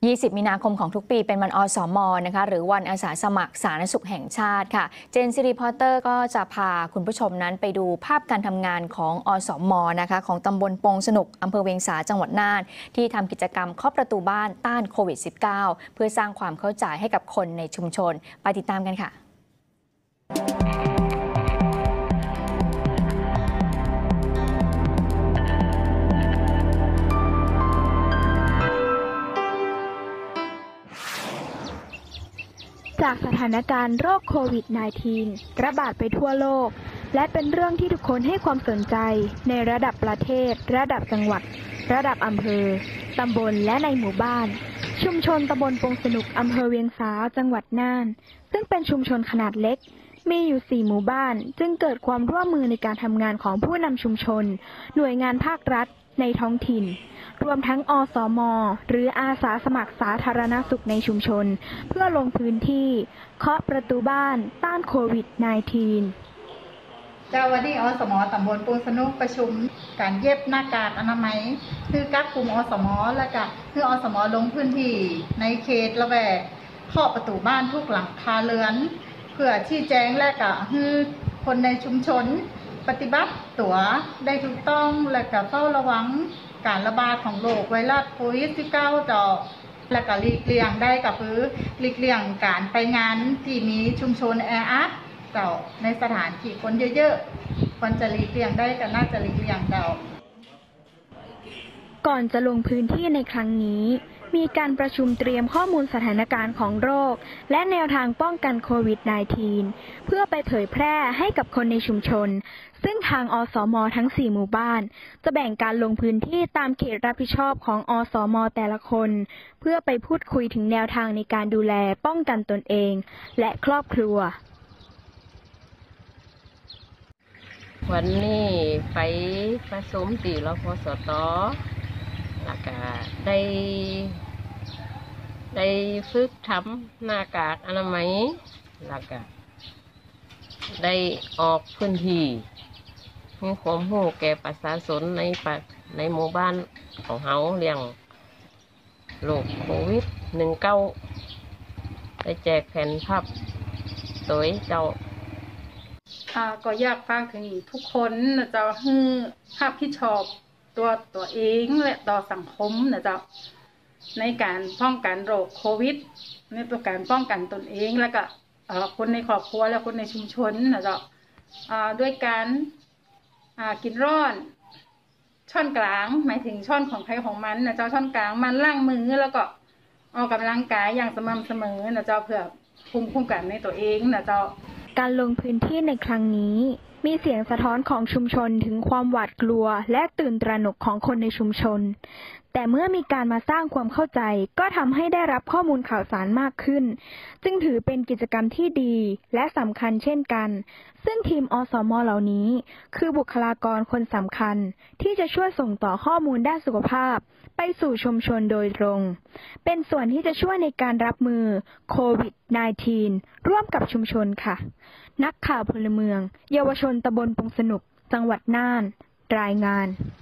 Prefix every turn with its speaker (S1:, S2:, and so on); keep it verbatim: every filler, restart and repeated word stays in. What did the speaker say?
S1: ยี่สิบ มีนาคมของทุกปีเป็นวันอสม.นะคะหรือวันอาสาสมัครสาธารณสุขแห่งชาติค่ะเจนซีรีพอร์เตอร์ก็จะพาคุณผู้ชมนั้นไปดูภาพการทำงานของอสม.นะคะของตำบลปงสนุกอำเภอเวียงสาจังหวัดน่านที่ทำกิจกรรมเคาะประตูบ้านต้านโควิด สิบเก้า เพื่อสร้างความเข้าใจให้กับคนในชุมชนไปติดตามกันค่ะ
S2: จากสถานการณ์โรคโควิด สิบเก้า ระบาดไปทั่วโลกและเป็นเรื่องที่ทุกคนให้ความสนใจในระดับประเทศระดับจังหวัดระดับอำเภอตำบลและในหมู่บ้านชุมชนตำบลปงสนุกอำเภอเวียงสาจังหวัดน่านซึ่งเป็นชุมชนขนาดเล็กมีอยู่สี่หมู่บ้านจึงเกิดความร่วมมือในการทำงานของผู้นำชุมชนหน่วยงานภาครัฐในท้องถิ่นรวมทั้งอสม.หรืออาสาสมัครสาธารณสุขในชุมชนเพื่อลงพื้นที่เคาะประตูบ้านต้านโควิด สิบเก้า
S3: เจ้าวันนี้อสม.ตำบลปงสนุกประชุมการเย็บหน้ากากอนามัยคือกักกลุ่มอสม.และก็คืออสม.ลงพื้นที่ในเขตละแวกเคาะประตูบ้านทุกหลังคาเรือนเพื่อชี้แจงและก็คือคนในชุมชนปฏิบัติตัวได้ถูกต้องและก็เฝ้าระวังการระบาดของโรคไวรัสโควิด สิบเก้า ต่อและก็หลีกเลี่ยงได้ก็คือหลีกเลี่ยงการไปงานที่มีชุมชนแออัดเจ้าในสถานที่คนเยอะๆควรจะหลีกเลี่ยงได้ก็น่าจะหลีกเลี่ยงเจ้า
S2: ก่อนจะลงพื้นที่ในครั้งนี้มีการประชุมเตรียมข้อมูลสถานการณ์ของโรคและแนวทางป้องกันโควิด สิบเก้า เพื่อไปเผยแพร่ให้กับคนในชุมชนซึ่งทางอสม.ทั้งสี่หมู่บ้านจะแบ่งการลงพื้นที่ตามเขตรับผิดชอบของอสม.แต่ละคนเพื่อไปพูดคุยถึงแนวทางในการดูแลป้องกันตนเองและครอบครัว
S4: วันนี้ไปประชุมที่รพสต.แล้วก็ได้ได้ฝึกทำหน้ากากอนามัยแล้วก็ได้ออกพื้นที่ให้ความรู้แก่ประชาชนในปในหมู่บ้านของเฮาเรื่องโรคโควิด สิบเก้า ได้แจกแผ่นพับสวยเจ้า
S5: ก็อยากฝากถึงทุกคนนะเจ้าให้รับผิดชอบตัวตัวเองและต่อสังคมนะเจ้าในการป้องกันโรคโควิดในตัวการป้องกันตนเองแล้วก็คนในครอบครัวและคนในชุมชนนะเจ้าด้วยการกินร้อนช้อนกลางหมายถึงช้อนของใครของมันนะเจ้าช้อนกลางมันล้างมือแล้วก็ออกกำลังกายอย่างสม่ำเสมอนะเจ้าเพื่อภูมิคุ้มกันในตัวเองนะเจ้า
S2: การลงพื้นที่ในครั้งนี้มีเสียงสะท้อนของชุมชนถึงความหวาดกลัวและตื่นตระหนกของคนในชุมชนแต่เมื่อมีการมาสร้างความเข้าใจก็ทำให้ได้รับข้อมูลข่าวสารมากขึ้นจึงถือเป็นกิจกรรมที่ดีและสำคัญเช่นกันซึ่งทีมอสม.เหล่านี้คือบุคลากรคนสำคัญที่จะช่วยส่งต่อข้อมูลด้านสุขภาพไปสู่ชุมชนโดยตรงเป็นส่วนที่จะช่วยในการรับมือโควิด สิบเก้า ร่วมกับชุมชนค่ะนักข่าวพลเมืองเยาวชนตำบลปงสนุกจังหวัดน่านรายงาน